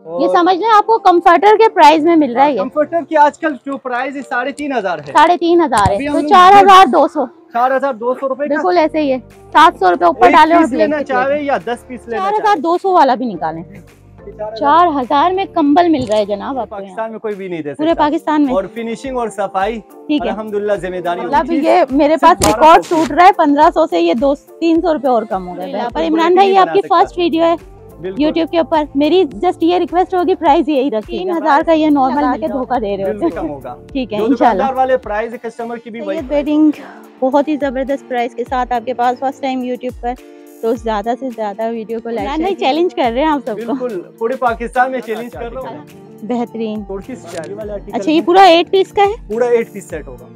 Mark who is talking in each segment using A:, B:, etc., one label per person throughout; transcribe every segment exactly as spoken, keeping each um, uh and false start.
A: ये समझ लें आपको कंफर्टर के प्राइस में मिल रहा है।
B: कंफर्टर की आजकल जो प्राइस है साढ़े तीन हजार है।
A: साढ़े तीन हजार है तो चार हजार दो सौ
B: चार हजार दो सौ रूपए
A: बिल्कुल ऐसे ही है। सात सौ रूपए ऊपर डाले और
B: लेना चाहे या दस पीस लेना
A: चार हजार दो सौ वाला भी निकालें। चार हजार में कंबल मिल रहा है जनाब आपको।
B: पाकिस्तान में कोई भी नहीं दे सकता
A: पूरे पाकिस्तान में।
B: और फिनिशिंग और सफाई
A: ठीक है
B: अल्हम्दुलिल्लाह जिम्मेदारी।
A: मतलब ये मेरे पास रिकॉर्ड टूट रहा है पंद्रह सौ से, ये दो तीन सौ रूपए और कम हो गए। पर इमरान भाई ये आपकी फर्स्ट वीडियो है यूट्यूब के ऊपर, मेरी जस्ट ये रिक्वेस्ट होगी प्राइस यही रखिए। तीन हजार का ये नॉर्मल आके धोखा दे रहे हो। ठीक है इंशाल्लाह वाले प्राइस कस्टमर की भी वही बेडिंग बहुत ही जबरदस्त प्राइस के साथ आपके पास फर्स्ट टाइम यूट्यूब पर, तो ज्यादा से ज्यादा वीडियो को लाइक नहीं चैलेंज कर रहे हैं आप सबको। बिल्कुल पूरे पाकिस्तान में चैलेंज कर रहा हूं। बेहतरीन। अच्छा ये पूरा एट पीस का है?
B: पूरा एट पीस सेट होगा।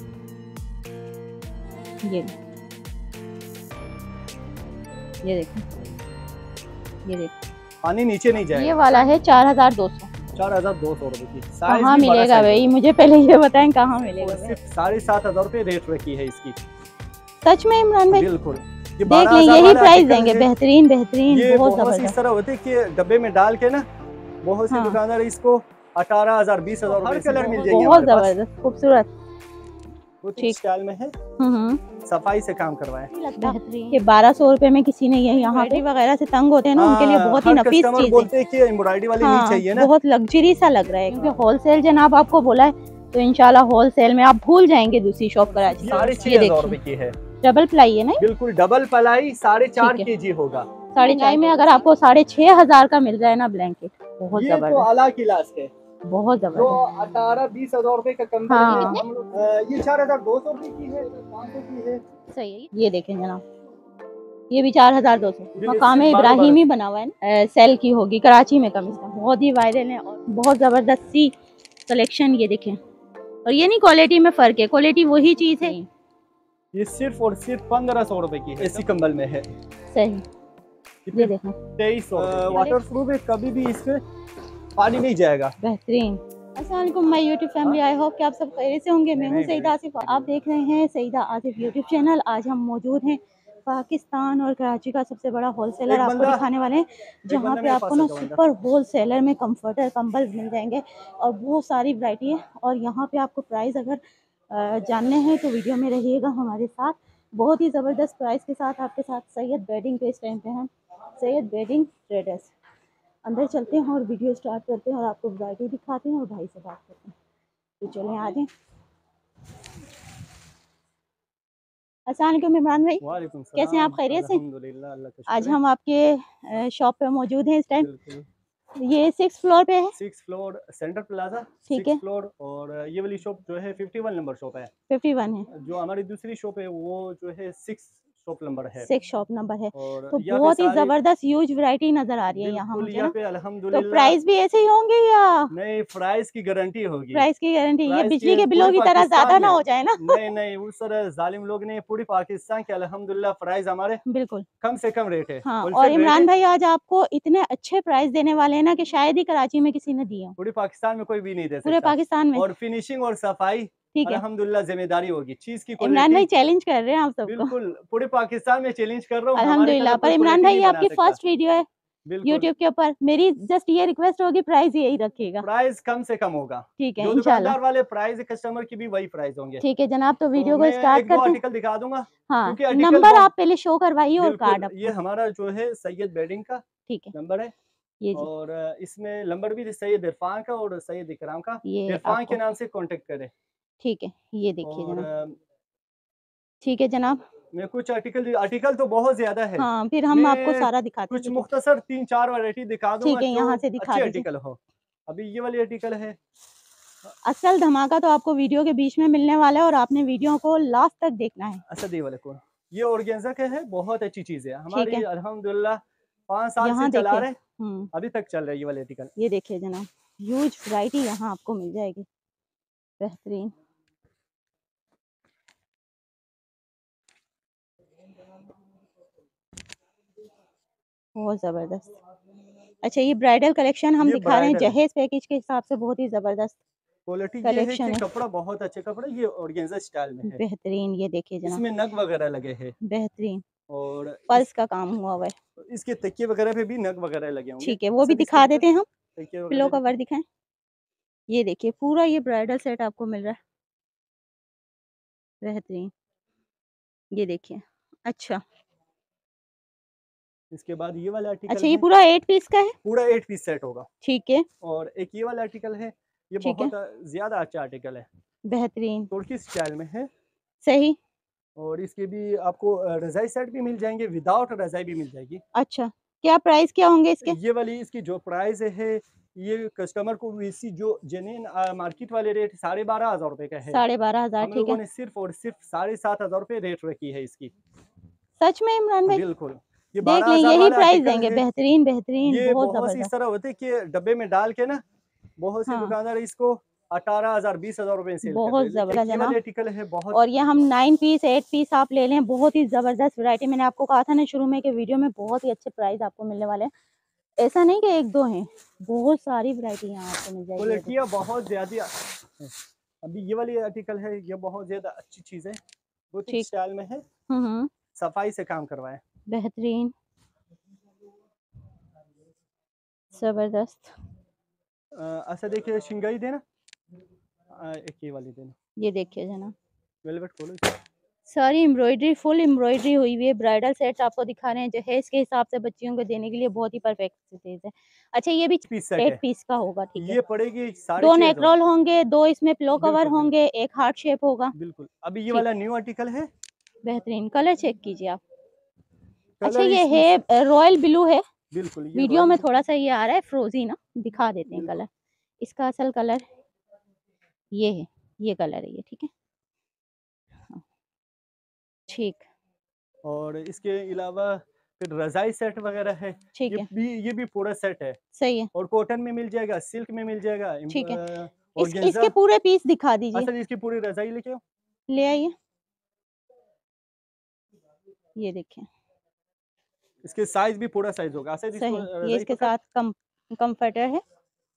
A: ये ये देखो ये देखो
B: पानी नीचे नहीं जाएगा।
A: ये वाला है चार हजार दो सौ।
B: चार हजार दो सौ रूपए की।
A: कहाँ मिलेगा भाई, मुझे पहले ये बताएं कहाँ मिलेगा।
B: सिर्फ साढ़े सात हजार रूपए रेट रखी है इसकी।
A: सच में इमरान भाई?
B: बिल्कुल
A: देख लें यही प्राइस देंगे। बेहतरीन बेहतरीन
B: ये बहुत जबरदस्त। इस तरह होते कि डब्बे में डाल के ना बहुत से दुकानदार इसको अठारह हजार बीस हजार हर कलर मिल जाएगी।
A: बहुत जबरदस्त खूबसूरत
B: ठीक स्टाइल में है। सफाई से काम करवाए।
A: ये बारह सौ रूपए में किसी ने ये यहाँ पे वगैरह से तंग होते हैं ना उनके लिए बहुत ही नफीस चीज
B: बोलते हैं कि एम्ब्रॉयडरी वाली नहीं चाहिए ना।
A: बहुत लग्जरी सा लग रहा है क्योंकि होलसेल जनाब आपको बोला है तो इंशाल्लाह होलसेल में आप भूल जाएंगे दूसरी शॉप पर।
B: साढ़े छह हजार रूपए की है।
A: डबल प्लाई है ना?
B: बिल्कुल डबल प्लाई साढ़े चार के जी होगा।
A: साढ़े चार में अगर आपको साढ़े छह हजार का मिल जाए ना ब्लैंकेट, बहुत जबरदस्त
B: आला क्लास है।
A: बहुत जबरदस्त।
B: अठारह बीस हजार रूपए का कम। हाँ। ये चार हजार दो सौ रूपए की है, पाँच सौ की है।
A: सही है। ये देखें जनाब ये भी चार हजार दो सौ मकाम इब्राहिमी बना हुआ है। सेल की होगी कराची में कम, इसका बहुत ही वायरल है और बहुत जबरदस्त सी कलेक्शन। ये देखें और ये नहीं क्वालिटी में फर्क है, क्वालिटी वही चीज है।
B: ये सिर्फ और सिर्फ पंद्रह सौ रूपए की एसी कंबल में है।
A: सही। ये देखें
B: तेईस सौ वाटर प्रूफ है, कभी भी इसमें पानी नहीं जाएगा।
A: बेहतरीन। अस्सलाम वालेकुम my YouTube family, I hope कि आप सब खैरियत से होंगे। मैं हूं सईदा आसिफ, आप देख रहे हैं सईदा आसिफ यूट्यूब चैनल। आज हम मौजूद हैं पाकिस्तान और कराची का सबसे बड़ा होलसेलर आपको दिखाने वाले हैं, जहां पे आपको ना सुपर होलसेलर में कंफर्टर कंबल मिल जाएंगे और बहुत सारी वैरायटी है। और यहाँ पे आपको प्राइस अगर जानने हैं तो वीडियो में रहिएगा हमारे साथ। बहुत ही ज़बरदस्त प्राइस के साथ आपके साथ सैयद बेडिंग पे इस टाइम पे हैं, सैयद बेडिंग ट्रेडर्स। अंदर चलते हैं और वीडियो स्टार्ट करते हैं और आपको वैरायटी दिखाते हैं और भाई से बात करते हैं। तो चलें आ जाएं। अस्सलाम वालेकुम इमरान भाई, कैसे हैं आप? खैरियत से? आज हम आपके शॉप पे मौजूद हैं इस टाइम। ये सिक्स फ्लोर पे है।
B: Six floor center plaza.
A: ठीक है।
B: फ्लोर और ये वाली शॉप जो है फिफ्टी वन नंबर शॉप है।
A: फिफ्टी वन है।
B: जो हमारी दूसरी शॉप है वो जो है सिक्स शॉप नंबर है।
A: सिक्स शॉप नंबर है। तो बहुत ही जबरदस्त ह्यूज वैरायटी नजर आ रही है यहाँ मुझे ना।
B: अल्हम्दुलिल्लाह।
A: तो प्राइस भी ऐसे ही होंगे या
B: नहीं? प्राइस की गारंटी होगी।
A: प्राइस की गारंटी। ये बिजली के बिलों की तरह ज्यादा ना हो जाए ना।
B: नहीं नहीं उस तरह जालिम लोग नहीं, पूरी पाकिस्तान के अल्हम्दुलिल्लाह प्राइस हमारे
A: बिल्कुल
B: कम से कम रेट है।
A: हाँ। और इमरान भाई आज आपको इतने अच्छे प्राइस देने वाले हैं ना कि शायद ही कराची में किसी ने दिया।
B: पूरे पाकिस्तान में कोई भी नहीं दे सकता।
A: पूरे पाकिस्तान में।
B: और फिनिशिंग और सफाई अल्हम्दुलिल्लाह जिम्मेदारी होगी चीज की।
A: इमरान भाई चैलेंज कर रहे हैं आप सबको।
B: बिल्कुल पूरे पाकिस्तान में चैलेंज कर रहा हूँ
A: अल्हम्दुलिल्लाह। पर इमरान भाई ये आपकी फर्स्ट वीडियो है यूट्यूब के ऊपर, मेरी जस्ट ये रिक्वेस्ट होगी प्राइस यही रखिएगा।
B: प्राइस कम से कम होगा।
A: ठीक है
B: जो दुकानदार वाले प्राइस कस्टमर की भी वही प्राइस होंगे।
A: ठीक है जनाब। तो वीडियो को स्टार्ट करते हैं।
B: आर्टिकल दिखा दूंगा।
A: हाँ नंबर आप पहले शो करवाइए और कार्ड।
B: ये हमारा जो है सैयद बेडिंग का
A: ठीक है
B: नंबर है
A: ये जी।
B: और इसमें नंबर भी सैयद इरफान का और सैयद इकराम का। इरफान के नाम से कांटेक्ट करें।
A: ठीक है ये देखिए जनाब। ठीक है जनाब।
B: मैं कुछ आर्टिकल आर्टिकल तो बहुत ज्यादा है।
A: हाँ फिर हम आपको सारा दिखाते हैं।
B: कुछ मुख्तसर तीन चार वैरायटी दिखा दूंगा।
A: ठीक है यहाँ से दिखा दीजिए।
B: आर्टिकल हो अभी ये वाली आर्टिकल है।
A: असल धमाका तो आपको वीडियो के बीच में मिलने वाला है और आपने वीडियो को लास्ट तक देखना है।
B: असद वाले को ये ऑर्गेन्जा के है, बहुत अच्छी चीज है हमारी अल्हम्दुलिल्लाह पाँच साल से चला रहे अभी तक चल रहा है ये वाले आर्टिकल।
A: ये देखिए जनाब ह्यूज वैरायटी यहाँ आपको मिल जाएगी। बेहतरीन। बहुत जबरदस्त। अच्छा ये ब्राइडल कलेक्शन हम दिखा रहे हैं जहेज पैकेज के हिसाब से, बहुत ही जबरदस्त
B: क्वालिटी कलेक्शन है। कपड़ा बहुत अच्छे कपड़ा, ये ऑर्गेन्जा स्टाइल में है।
A: बेहतरीन। ये देखिए जनाब
B: इसमें नग वगैरह लगे हैं।
A: बेहतरीन
B: और
A: पर्स का काम हुआ हुआ है।
B: इसके तकिए वगैरह पे भी नग वगैरह लगे होंगे।
A: ठीक है वो भी दिखा देते हैं हम। पिलो कवर दिखाएं। ये देखिए पूरा ये ब्राइडल सेट आपको मिल रहा है, बेहतरीन। ये देखिए, अच्छा
B: इसके बाद ये वाला आर्टिकल
A: अच्छा, ये पूरा एट पीस का है,
B: पूरा एट पीस सेट होगा, ठीक है। और एक ये वाला आर्टिकल है, ये बहुत ज्यादा अच्छा आर्टिकल है, बेहतरीन, तुर्की स्टाइल में है, सही। और इसके भी आपको रजाई सेट भी मिल जाएंगे, विदाउट रजाई भी मिल जाएगी। अच्छा, क्या प्राइस क्या होंगे इसके? ये वाली इसकी जो प्राइस है, ये कस्टमर को इसी जो जेन्युइन मार्केट वाले रेट साढ़े बारह हजार रुपए का है, साढ़े बारह हजार हम लोगों ने सिर्फ और सिर्फ साढ़े सात हजार रुपए रेट रखी है इसकी। सच में इमरान भाई? बिल्कुल, ये देख लें, यही प्राइस देंगे। बेहतरीन बेहतरीन, ये बहुत, बहुत इस तरह होते कि डब्बे में डाल के ना बहुत से दुकानदार इसको अठारह हजार बीस हजार रुपए से बहुत जबरदस्त आर्टिकल है बहुत। और ये हम नाइन पीस एट पीस आप ले लें, बहुत ही जबरदस्त वैरायटी। मैंने आपको कहा था ना शुरू में कि वीडियो में बहुत ही अच्छे प्राइस आपको मिलने वाले हैं। ऐसा नहीं कि एक दो हैं, बहुत सारी वैरायटी यहाँ आपको मिल जाएगी। लड़कियाँ बहुत ज्यादा, अभी ये वाली आर्टिकल है, ये बहुत ज्यादा अच्छी चीज है, बुटीक स्टाइल में है, सफाई से काम करवाए, बेहतरीन जबरदस्त। ऐसा देखिए, शिंगाई देना, एक ये वाली देना। ये देखिए जना, वेलवेट खोलो, सारी एम्ब्रॉयडरी, फुल एम्ब्रॉयडरी हुई हुई है। ब्राइडल सेट्स आपको दिखा रहे हैं जो है, इसके हिसाब से बच्चियों को देने के लिए बहुत ही परफेक्ट चीज है। अच्छा, ये भी एट पीस का होगा, ठीक है। ये पड़ेगी दो नेक रोल होंगे, दो इसमें पिलो कवर होंगे, एक हार्ट शेप होगा। बिल्कुल, अभी ये वाला न्यू आर्टिकल है, बेहतरीन। कलर चेक कीजिए आप। अच्छा, ये है रॉयल ब्लू है, बिल्कुल। वीडियो में थोड़ा सा ये आ रहा है फ्रोजी ना, दिखा देते हैं कलर। इसका असल कलर ये है, ये कलर है ये, ठीक है, ठीक। और इसके अलावा फिर रजाई सेट वगैरह है, ठीक है, भी ये भी पूरा सेट है, सही है। और कॉटन में मिल जाएगा, सिल्क में मिल जाएगा, ठीक है। इस, इसके पूरे पीस दिखा दीजिए। अच्छा, इसकी पूरी रजाई लेके आओ, ले आइए। ये देखिए, इसके साइज भी पूरा साइज होगा, सही। ये इसके साथ कम कंफर्टर है।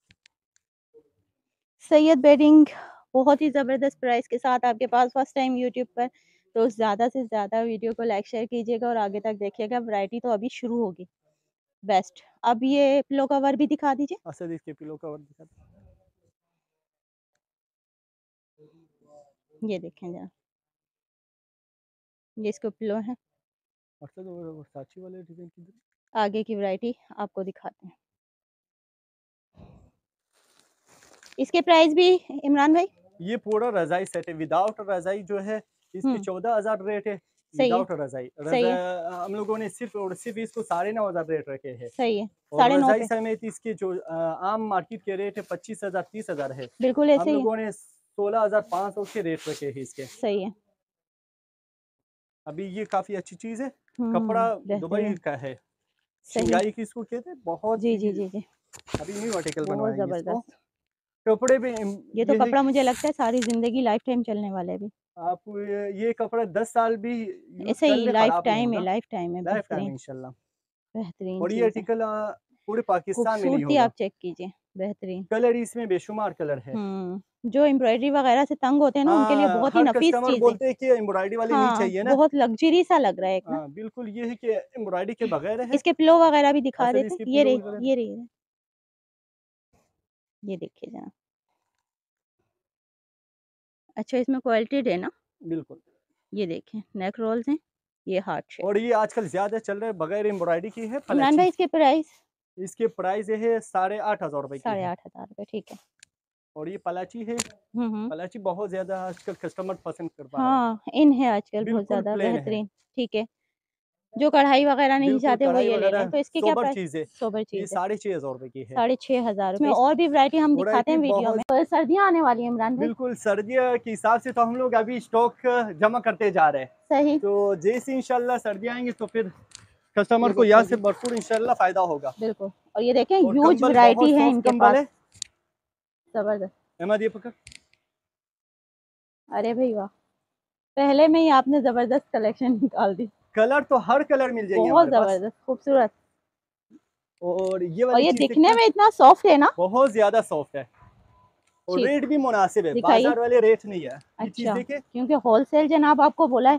B: सैयद बेडिंग बहुत ही ज़बरदस्त प्राइस के साथ आपके पास, फर्स्ट टाइम यूट्यूब पर, तो ज़्यादा से ज़्यादा वीडियो को लाइक शेयर कीजिएगा और आगे तक देखिएगा। वैरायटी तो अभी शुरू होगी, बेस्ट। अब ये पिलो कवर भी दिखा दीजिए। अच्छा, देखिए पिलो कवर दिखा दीजिए, ये देखें जरा, ये इसको पिलो है। अच्छा, तो साची वाले डिजाइन की आगे की वैरायटी आपको दिखाते हैं। इसके प्राइस भी इमरान भाई? ये पूरा रजाई सेट है, विदाउट रजाई जो है इसकी चौदह हजार रेट है, विदाउट रजाई। हम लोगों ने सिर्फ और सिर्फ इसको साढ़े नौ हजार रेट रखे हैं, सही है। और रजाई समेत इसके जो आम मार्केट के रेट है पच्चीस हजार तीस हजार है, बिल्कुल ऐसे हम लोगों ने सोलह हजार पाँच सौ के रेट रखे हैं इसके, सही है। अभी ये काफी अच्छी चीज है, कपड़ा दुबई का है, शिंगाई की इसको कहते हैं, बहुत जी जी जी जी। अभी न्यू आर्टिकल बनवाएंगे जबरदस्त कपड़े पे। ये तो कपड़ा मुझे लगता है सारी जिंदगी लाइफ टाइम चलने वाला है। भी आप ये कपड़ा दस साल भी ऐसे ही लाइफ टाइम है, लाइफ टाइम है, लाइफ टाइम इंशाल्लाह, बेहतरीन। और ये आर्टिकल पूरे पाकिस्तान में नहीं होगा, आप चेक कीजिए, बेहतरीन कलर, इसमें बेशुमार कलर है। जो एम्ब्रॉयडरी वगैरह से तंग होते हैं ना, उनके लिए बहुत ही नफीस चीज है। बोलते हैं कि एम्ब्रॉयडरी वाली नहीं चाहिए ना, बहुत लग्जरी सा लग रहा है एक ना। बिल्कुल, ये है कि एम्ब्रॉयडरी के बगैर है। इसके पिलो वगैरह भी दिखा देते, ये रही ये रही ये देखिए जरा। अच्छा, इसमें क्वालिटी है ना, बिल्कुल। ये देखें, नेक रोल्स हैं, ये हार्ट शेप, और ये आजकल ज्यादा चल रहा है बगैर एम्ब्रॉयडरी की है। इमरान भाई, इसके प्राइस? इसके प्राइस है साढ़े आठ हजार रुपए, साढ़े आठ हजार रुपए, ठीक है। और ये पलाची है, पलाची बहुत ज्यादा आजकल कस्टमर पसंद कर पा रहे हैं। हाँ, इन है आजकल बहुत ज्यादा, बेहतरीन, ठीक है। जो कढ़ाई वगैरह नहीं चाहते वो ये ले लें। तो इसके क्या प्राइस है? सोबर चीज है, साढ़े छह हजार रुपए की है, साढ़े छह हजार रुपए। और भी वैरायटी हम दिखाते हैं वीडियो में। तो सर्दियाँ आने वाली है इमरान भाई, बिल्कुल सर्दियों के हिसाब से तो हम लोग अभी स्टॉक जमा करते जा रहे हैं, सही। तो जैसे इंशाल्लाह सर्दियाँ आएंगी तो फिर कस्टमर को यहाँ से भरपूर इंशाल्लाह फायदा होगा, बिल्कुल। और ये देखें, ह्यूज वैरायटी है इनके पास, जबरदस्त। अहमद, ये पकड़। अरे भाई वाह, पहले में ही आपने जबरदस्त कलेक्शन निकाल दी। कलर तो हर कलर मिल जाएंगे, बहुत जबरदस्त खूबसूरत। और ये वाली और ये दिखने में इतना सॉफ्ट है ना, बहुत ज्यादा सॉफ्ट है, और रेट भी मुनासिब है, बाजार वाले रेट नहीं है। अच्छा, क्योंकि होलसेल जनाब आपको बोला है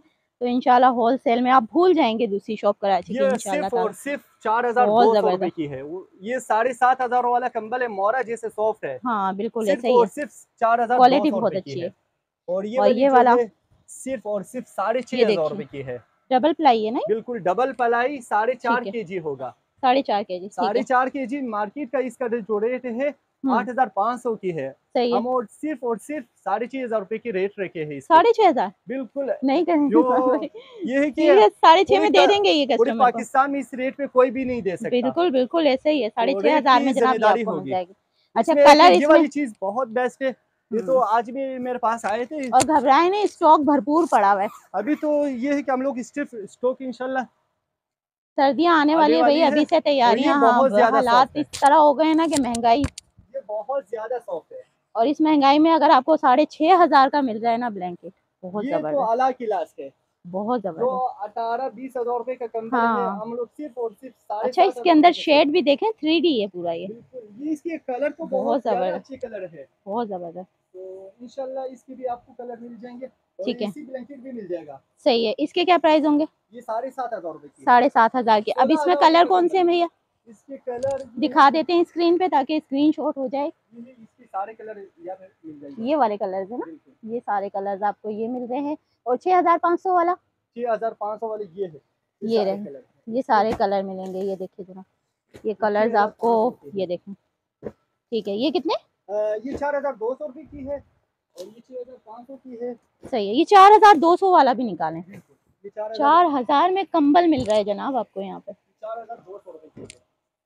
A: तो इंशाल्लाह होलसेल में आप भूल जाएंगे दूसरी शॉप कराची की इंशाल्लाह।
B: सिर्फ और सिर्फ चार हजार दो सौ रुपए की है। ये साढ़े सात हजार वाला कंबल है, मोरा जैसे सॉफ्ट है।
A: हाँ बिल्कुल
B: सिर्फ
A: ऐसे ही
B: और
A: है,
B: सिर्फ चार हजार
A: क्वालिटी बहुत अच्छी है।
B: और ये
A: और ये वाला
B: सिर्फ और सिर्फ साढ़े छह हजार रुपए की है।
A: डबल प्लाई है ना,
B: बिल्कुल डबल प्लाई, साढ़े चार के जी होगा,
A: साढ़े चार के जी
B: साढ़े चार के जी। मार्केट का इसका जो रेट है आठ हजार पाँच सौ की है, हम और सिर्फ और सिर्फ साढ़े छह हजार रुपए की रेट रखे हैं। साढ़े छह हजार बिल्कुल नहीं करेंगे, जो ये है कि
A: साढ़े छह में दे देंगे ये कस्टमर को।
B: पाकिस्तान में इस रेट पे कोई भी नहीं दे सकता।
A: बिल्कुल बिल्कुल ऐसे ही है, साढ़े छह हजार में जनाब आपको मिल जाएगी। अच्छा
B: कलर
A: इसमें
B: ये वाली चीज बहुत बेस्ट है। ये तो आज भी मेरे पास आए थे
A: और घबराए नहीं, स्टॉक भरपूर पड़ा हुआ है अभी।
B: तो ये है कि हम लोग स्टॉक इंशाल्लाह,
A: सर्दियां आने वाली है भाई, अभी से तैयारियां। हाँ, हालात इस तरह हो गए ना कि महंगाई
B: ये बहुत ज्यादा सॉफ्ट है।
A: और इस महंगाई में अगर आपको साढ़े छह हजार का मिल जाए ना ब्लैंकेट, बहुत जबरदस्त,
B: तो आला क्लास है,
A: बहुत जबरदस्त।
B: अठारह बीस हजार रुपए का कंबल है, हम लोग सिर्फ और सिर्फ साढ़े।
A: अच्छा इसके अंदर शेड भी देखें, थ्री डी है पूरा ये।
B: ये इसके कलर तो बहुत जबरदस्त अच्छे कलर है,
A: बहुत जबरदस्त।
B: तो इंशाल्लाह इसके भी आपको कलर मिल जाएंगे।
A: ठीक है,
B: इसी ब्लैंकेट भी मिल जाएगा।
A: सही है। इसके क्या प्राइस होंगे?
B: ये साढ़े सात हजार रुपए की,
A: साढ़े सात हजार की। अब इसमें कलर कौन से हैं भैया?
B: इसके कलर
A: दिखा देते हैं स्क्रीन पे ताकि स्क्रीनशॉट हो जाए।
B: इसके सारे कलर या मिल जाएंगे,
A: ये वाले कलर्स है ना, ये सारे कलर्स आपको ये मिल रहे हैं। और छह हजार पाँच सौ वाला,
B: छह हजार पाँच सौ वाले ये है,
A: ये, ये रहे, ये सारे कलर मिलेंगे। ये देखिए जरा, ये कलर्स आपको ये देखें। ठीक है, ये कितने?
B: आ, ये चार हजार दो सौ रुपए की है और ये छह हजार पाँच सौ की है।
A: सही है, ये चार हजार दो सौ वाला भी निकालें। चार हजार में कंबल मिल रहा है जनाब आपको यहाँ पे,
B: चार हजार दो सौ रुपए की।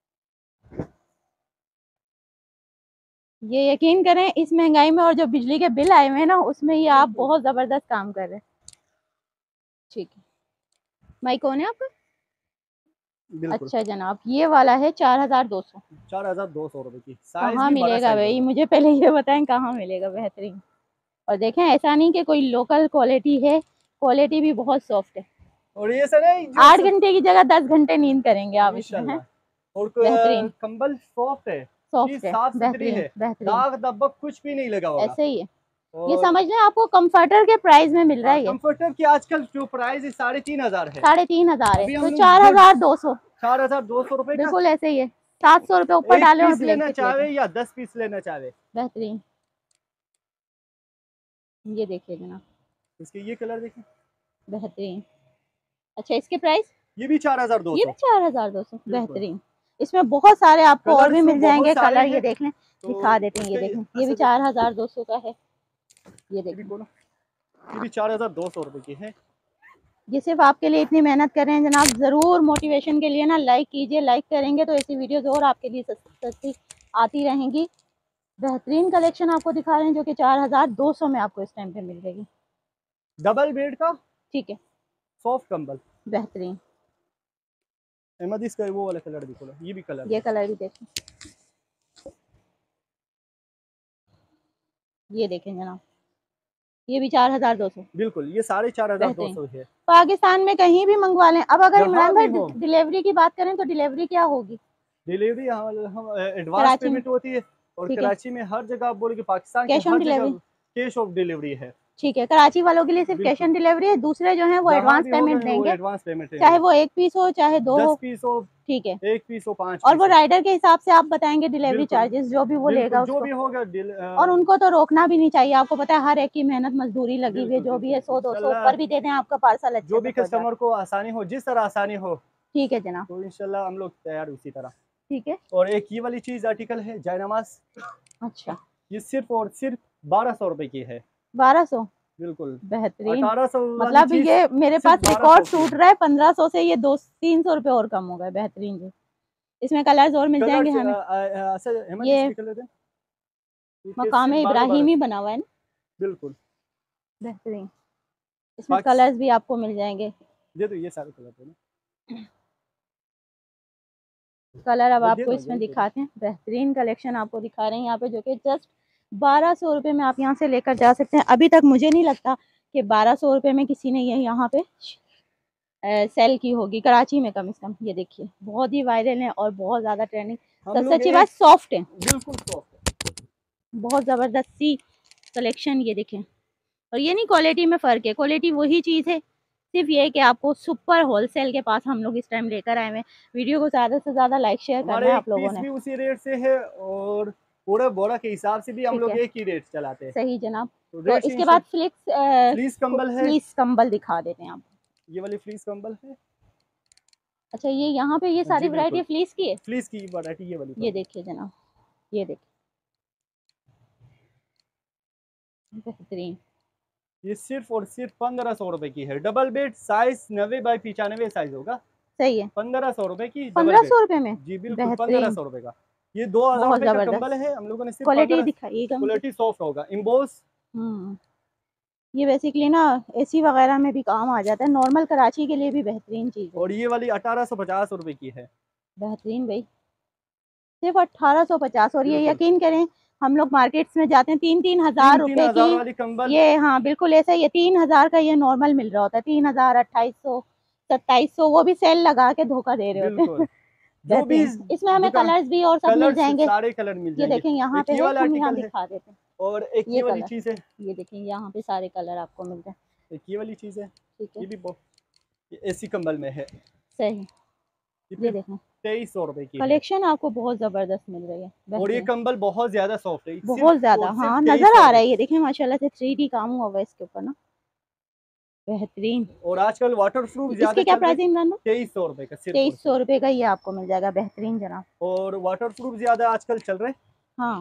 A: ये यकीन करें इस महंगाई में और जो बिजली के बिल आए हुए हैं ना, उसमें ये आप बहुत जबरदस्त काम कर रहे हैं। ठीक है, माइक कौन है आपका? अच्छा जनाब, ये वाला है चार हजार दो सौ
B: चार हजार दो सौ रुपए की।
A: कहाँ मिलेगा भाई, मुझे पहले ये बताएं कहाँ मिलेगा बेहतरीन। और देखें ऐसा नहीं कि कोई लोकल क्वालिटी है, क्वालिटी भी बहुत सॉफ्ट है।
B: और ये सर
A: आठ घंटे की जगह दस घंटे नींद करेंगे आप इसमें।
B: और बेहतरीन कंबल सॉफ्ट है,
A: सॉफ्ट है, बेहतरीन है,
B: दाग धब्बा कुछ भी नहीं लगा होगा,
A: ऐसे ही है। ये समझ लें आपको कंफर्टर के प्राइस में मिल रहा है।
B: कंफर्टर की आजकल जो प्राइस है साढ़े तीन हजार है,
A: साढ़े तीन हजार है, तो चार हजार दो सौ
B: चार हजार दो सौ रुपए
A: बिल्कुल ऐसे ही है। सात सौ रुपए ऊपर डाले और
B: लेना चाहे या दस पीस लेना चाहे,
A: बेहतरीन। ये देखिए जनाब,
B: इसके ये कलर देखिए,
A: बेहतरीन। अच्छा इसके प्राइस?
B: ये भी चार हजार दो सौ,
A: ये भी चार हजार दो सौ बेहतरीन। इसमें बहुत सारे आपको और भी मिल जाएंगे कलर। ये देख लें, दिखा देते हैं, ये देखें, ये भी चार हजार दो सौ का है। ये देखिए,
B: ये भी चार हजार दो सौ रुपए की है।
A: ये सिर्फ आपके लिए इतनी मेहनत कर रहे हैं जनाब, जरूर मोटिवेशन के लिए ना लाइक कीजिए। लाइक करेंगे तो ऐसी वीडियोस और आपके लिए सस्ती आती रहेंगी। बेहतरीन कलेक्शन आपको दिखा रहे हैं जो कि चार हजार दो सौ में आपको इस टाइम पे मिल जाएगी।
B: डबल बेड का,
A: ठीक है,
B: सॉफ्ट कंबल,
A: बेहतरीन।
B: अहमद इसका वो वाला कलर देखो, ये भी कलर,
A: ये कलर भी देखें, ये देखें जनाब, ये भी चार हजार दो सौ
B: बिल्कुल, ये साढ़े चार हजार दो सौ है।
A: पाकिस्तान में कहीं भी मंगवा लें। अब अगर इमरान भाई डिलीवरी की बात करें तो डिलीवरी क्या होगी?
B: डिलीवरी हम एडवांस पेमेंट होती है और कराची में हर जगह आप बोले Pakistan
A: cash on delivery,
B: cash of delivery है।
A: ठीक है, कराची वालों के लिए सिर्फ कैश ऑन डिलीवरी है, दूसरे जो है वो एडवांस पेमेंट देंगे, एडवांस पेमेंट चाहे वो एक पीस हो चाहे दो हो,
B: पीस हो, ठीक है, एक पीस हो, पाँच,
A: और वो राइडर के हिसाब से आप बताएंगे डिलीवरी चार्जेस जो भी वो लेगा
B: जो भी होगा।
A: और उनको तो रोकना भी नहीं चाहिए, आपको पता है हर एक की मेहनत मजदूरी लगी हुई है, जो भी है सौ दो सौ ऊपर भी दे दें आपका पार्सल,
B: जो भी कस्टमर को आसानी हो, जिस तरह आसानी हो।
A: ठीक है जनाब,
B: तो इंशाल्लाह हम लोग तैयार उसी तरह।
A: ठीक है,
B: और एक ये वाली चीज आर्टिकल है जयनमाज।
A: अच्छा,
B: ये सिर्फ और सिर्फ बारह सौ रुपए की है।
A: बारह सौ
B: बिल्कुल
A: बेहतरीन।
B: अठारह सौ
A: मतलब ये मेरे पास रिकॉर्ड सूट रहा है पंद्रह सौ से, ये दो तीन सौ रुपए और कम हो गए। बेहतरीन जी, इसमें कलर्स और मिल जाएंगे हमें। ये मकामे इब्राहिमी बना हुआ है ना,
B: बिल्कुल
A: बेहतरीन। इसमें कलर्स भी आपको मिल जाएंगे।
B: दे दो ये सारे कलर ना,
A: कलर अब आपको इसमें दिखाते हैं। बेहतरीन कलेक्शन आपको दिखा रहे हैं यहाँ पे, जो कि जस्ट बारह सौ रुपये में आप यहाँ से लेकर जा सकते हैं। अभी तक मुझे नहीं लगता कि बारह सौ रुपये में किसी ने ये यहाँ पे सेल की होगी कराची में, कम से कम। ये देखिए, बहुत ही वायरल है और बहुत ज़्यादा ट्रेंडिंग। सबसे अच्छी बात सॉफ्ट है,
B: बिल्कुल सॉफ्ट,
A: बहुत ज़बरदस्त सी कलेक्शन। ये देखें, और ये नहीं क्वालिटी में फ़र्क है, क्वालिटी वही चीज़ है, सिर्फ ये कि आपको सुपर होलसेल के पास हम लोग इस टाइम लेकर आए हैं। वीडियो को ज़्यादा से ज़्यादा लाइक शेयर करना है आप लोगों ने।
B: भी उसी रेट से है और पूरा बोरा के हिसाब से भी हम लोग एक ही रेट चलाते हैं।
A: सही जनाब।
B: तो,
A: तो इसके बाद फ्लिक्स
B: फ्लीस कंबल है।
A: फ्लीस कंबल दिखा देते हैं आप।
B: ये वाली फ्लीस कंबल है।
A: अच्छा, ये यहाँ पे ये सारी वैरायटी फ्लीस की है।
B: फ्लीस की वैरायटी ये वाली।
A: ये देखिए जनाब, ये देखिए बेहतरीन।
B: ये सिर्फ और सिर्फ पंद्रह सौ रुपए की है। डबल बेड साइज नब्बे बाई पिचानवे साइज होगा।
A: सही है।
B: पंद्रह सौ रुपए की।
A: पंद्रह सौ रुपए में?
B: जी बिल्कुल पंद्रह सौ रुपए का। ये दो हजार रुपए का कंबल है। हम लोगों ने सिर्फ
A: क्वालिटी दिखाइएगा।
B: क्वालिटी सॉफ्ट होगा, इम्बोस।
A: हम्म ये बेसिकली ना एसी वगैरह में भी काम आ जाता है, नॉर्मल कराची के लिए भी बेहतरीन चीज है।
B: और ये वाली अठारह सौ पचास रुपए की है।
A: बेहतरीन भाई, सिर्फ अठारह सौ पचास। और ये यकीन करें हम लोग मार्केट्स में जाते हैं तीन तीन हजार रुपए की
B: वाली कंबल। ये
A: हाँ बिल्कुल ऐसा, ये तीन हजार का ये नॉर्मल मिल रहा होता है। तीन हजार अट्ठाईस सौ सत्ताईस सौ वो भी सेल लगा के धोखा दे रहे होते हैं। जो भी इसमें हमें कलर्स भी और सब मिल जाएंगे,
B: सारे कलर मिल जाएंगे।
A: ये देखें यहाँ पे है, हम यहाँ दिखा देते हैं।
B: और एक ये वाली चीज है,
A: ये देखें यहाँ पे सारे कलर आपको मिल जाए।
B: एक ये वाली चीज है,
A: ठीक है,
B: ये भी एसी कंबल में है।
A: सही, ये देखें
B: तेईस सौ रुपए की
A: कलेक्शन आपको बहुत जबरदस्त मिल रही है।
B: और ये कंबल बहुत ज्यादा सॉफ्ट है,
A: बहुत ज्यादा। हाँ नजर आ रहा है, ये देखें माशाल्लाह से थ्री डी काम हुआ है इसके ऊपर ना, बेहतरीन।
B: और आजकल वाटर प्रूफ ज्यादा।
A: इसके क्या प्राइस है इमरान?
B: तेईस सौ रुपए का।
A: तेईस सौ रुपए का ये आपको मिल जाएगा, बेहतरीन जनाब।
B: और वाटर प्रूफ ज्यादा आजकल चल रहे।
A: हाँ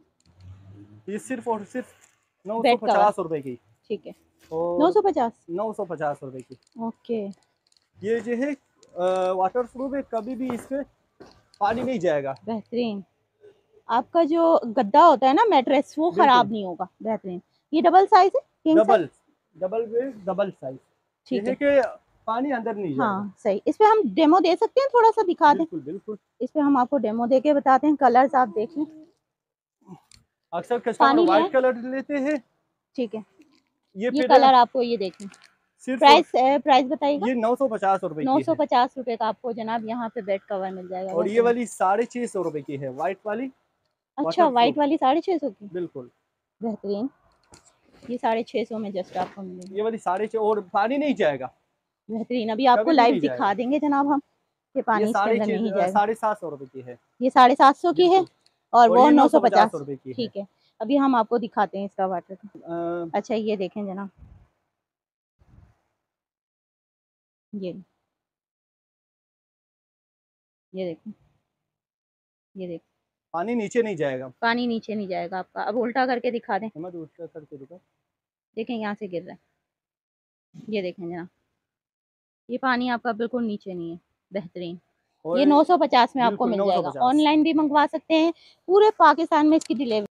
B: ये सिर्फ और सिर्फ नौ सौ पचास रुपए की।
A: ठीक है, नौ सौ पचास
B: नौ सौ पचास रुपए की।
A: ओके।
B: ये जो है वाटर प्रूफ है, कभी भी इसमें पानी नहीं जाएगा।
A: बेहतरीन। आपका जो गद्दा होता है ना मैट्रेस, वो खराब नहीं होगा। बेहतरीन। ये डबल साइज है?
B: Double double bed double size. ठीक है कि पानी अंदर नहीं जाएगा। हाँ
A: सही। इस पे हम डेमो दे सकते हैं, थोड़ा सा दिखा दें?
B: बिल्कुल बिल्कुल।
A: इस पे हम आपको डेमो दे के बताते हैं। कलर्स आप देख लें।
B: अक्सर कस्टमर व्हाइट कलर लेते हैं।
A: ठीक है,
B: ये,
A: ये कलर आपको ये देखें। प्राइस प्राइस बताइएगा।
B: ये नौ सौ पचास रुपए
A: नौ सौ पचास रुपए का आपको जनाब यहाँ पे बेड कवर मिल जाएगा।
B: और ये वाली साढ़े छह सौ रुपए की है, व्हाइट वाली।
A: अच्छा, व्हाइट वाली साढ़े छह सौ की।
B: बिल्कुल
A: बेहतरीन। ये साढ़े छह सौ में जस्ट आपको मिलेगी।
B: ये वाली साढ़े छह, और पानी नहीं जाएगा।
A: बेहतरीन। अभी आपको लाइव दिखा देंगे जनाब हम कि पानी इसके अंदर नहीं जाएगा।
B: साढ़े सात सौ रुपए की है।
A: ये साढ़े सात सौ की है और वो नौ सौ पचास
B: रुपए की।
A: ठीक है, अभी हम आपको दिखाते हैं इसका वाटर। अच्छा ये देखें जनाब, ये ये देखें, ये देखें
B: पानी नीचे नहीं जाएगा।
A: पानी नीचे नहीं जाएगा आपका। अब उल्टा करके दिखा दें।
B: उल्टा करके दिखा
A: देखें, यहाँ से गिर रहा है। ये देखें जनाब, ये पानी आपका बिल्कुल नीचे नहीं है। बेहतरीन। ये नौ सौ पचास में आपको मिल जाएगा। ऑनलाइन भी मंगवा सकते हैं, पूरे पाकिस्तान में इसकी डिलीवरी